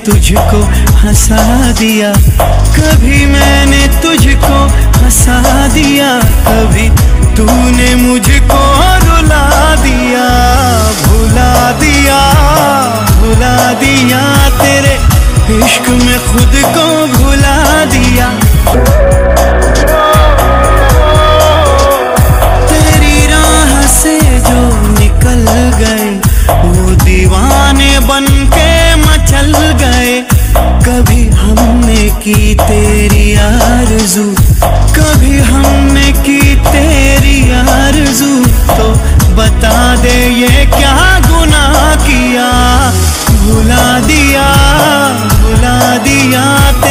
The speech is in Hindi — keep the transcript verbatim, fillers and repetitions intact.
तुझको हंसा दिया, कभी मैंने तुझको हंसा दिया, कभी तूने मुझको रुला दिया। भुला दिया भुला दिया तेरे इश्क में खुद को भुला दिया। तेरी राह से जो निकल गए वो दीवाने बन के मचल गए। कभी हमने की तेरी आरज़ू, कभी हमने की तेरी आरज़ू, तो बता दे ये क्या गुनाह किया। भुला दिया भुला दिया